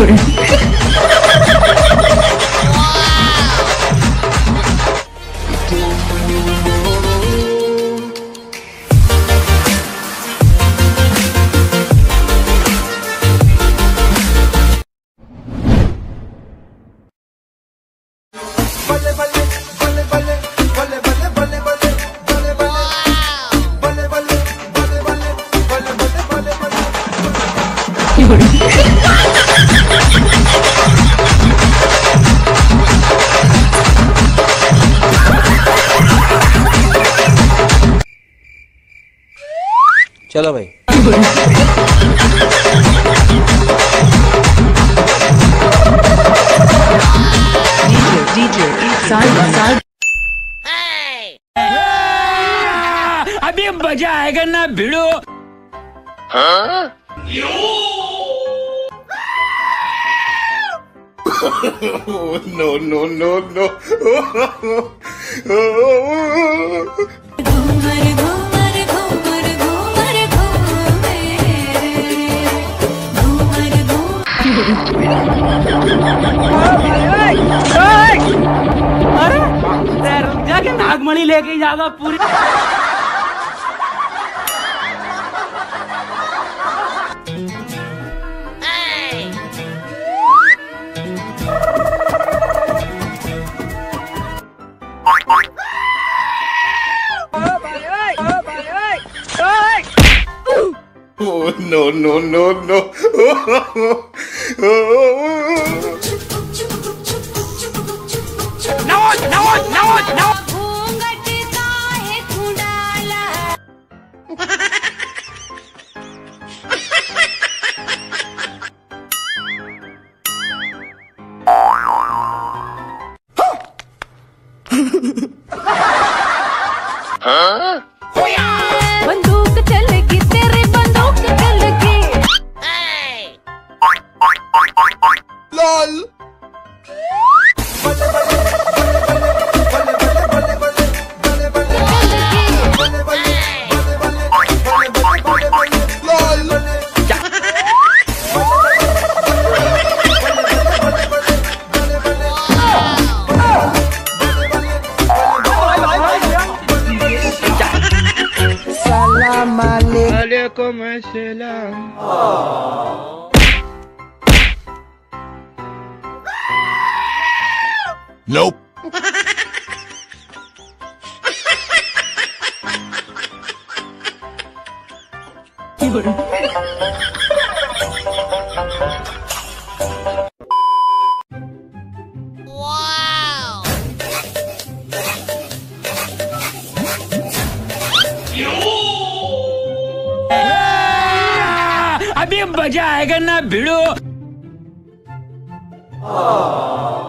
चलो भाई। अभी मजा आएगा ना भिड़ो। हाँ? No, no, no, no. अरे जाके नागमणि लेके जाएगा पूरी। Oh, no, no, no, no. No, no, no, no. हाँ? बंदूक चलेगी तेरी बंदूक चलेगी। LOL. Alaikum assalam. Nope. Wow. अभी मजा आएगा ना भिड़ो।